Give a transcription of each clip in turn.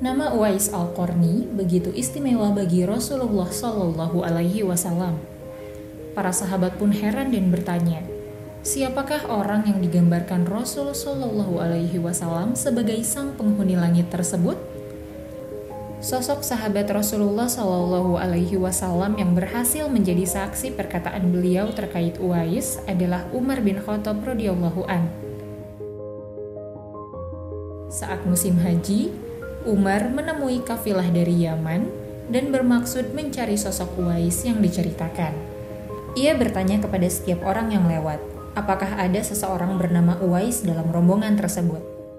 Nama Uwais Al-Qarni begitu istimewa bagi Rasulullah Shallallahu Alaihi Wasallam. Para sahabat pun heran dan bertanya, siapakah orang yang digambarkan Rasul Shallallahu Alaihi Wasallam sebagai sang penghuni langit tersebut? Sosok sahabat Rasulullah Shallallahu Alaihi Wasallam yang berhasil menjadi saksi perkataan beliau terkait Uwais adalah Umar bin Khattab radhiyallahu an. Saat musim haji, Umar menemui kafilah dari Yaman dan bermaksud mencari sosok Uwais yang diceritakan. Ia bertanya kepada setiap orang yang lewat, apakah ada seseorang bernama Uwais dalam rombongan tersebut.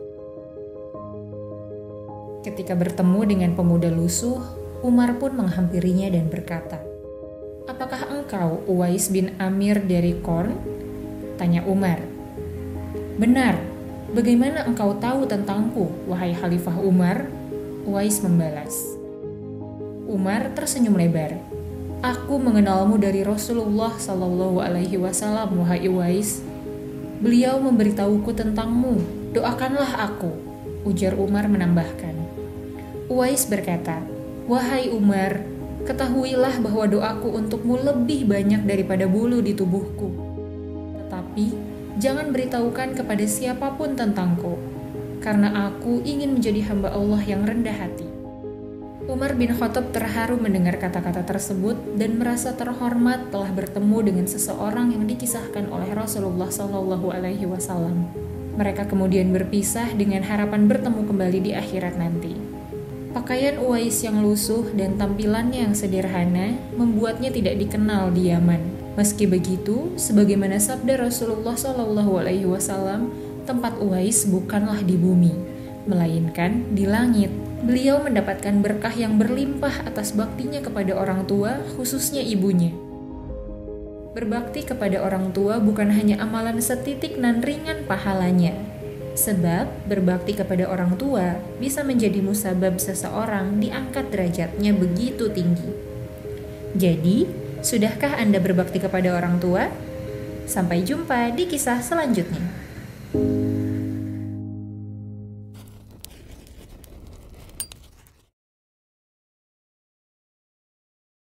Ketika bertemu dengan pemuda lusuh, Umar pun menghampirinya dan berkata, "Apakah engkau Uwais bin Amir dari Qorn?" Tanya Umar. "Benar. Bagaimana engkau tahu tentangku, wahai Khalifah Umar?" Uwais membalas. Umar tersenyum lebar. "Aku mengenalmu dari Rasulullah Shallallahu Alaihi Wasallam, wahai Uwais. Beliau memberitahuku tentangmu. Doakanlah aku," ujar Umar menambahkan. Uwais berkata, "Wahai Umar, ketahuilah bahwa doaku untukmu lebih banyak daripada bulu di tubuhku. Tetapi jangan beritahukan kepada siapapun tentangku, karena aku ingin menjadi hamba Allah yang rendah hati." Umar bin Khattab terharu mendengar kata-kata tersebut dan merasa terhormat telah bertemu dengan seseorang yang dikisahkan oleh Rasulullah Shallallahu Alaihi Wasallam. Mereka kemudian berpisah dengan harapan bertemu kembali di akhirat nanti. Pakaian Uwais yang lusuh dan tampilannya yang sederhana membuatnya tidak dikenal di Yaman. Meski begitu, sebagaimana sabda Rasulullah Shallallahu Alaihi Wasallam, tempat Uwais bukanlah di bumi, melainkan di langit. Beliau mendapatkan berkah yang berlimpah atas baktinya kepada orang tua, khususnya ibunya. Berbakti kepada orang tua bukan hanya amalan setitik nan ringan pahalanya, sebab berbakti kepada orang tua bisa menjadi musabab seseorang diangkat derajatnya begitu tinggi. Jadi, sudahkah Anda berbakti kepada orang tua? Sampai jumpa di kisah selanjutnya.